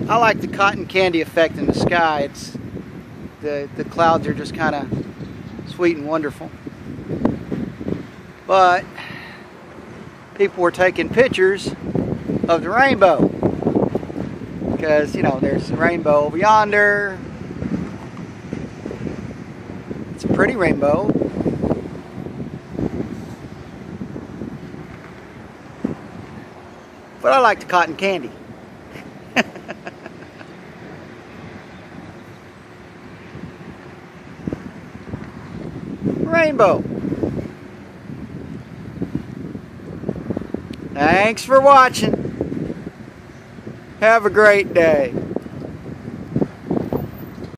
I like the cotton candy effect in the sky. It's the clouds are just kind of sweet and wonderful. But people were taking pictures of the rainbow because, you know, there's a rainbow over yonder. It's a pretty rainbow. But I like the cotton candy. Rainbow. Thanks for watching. Have a great day.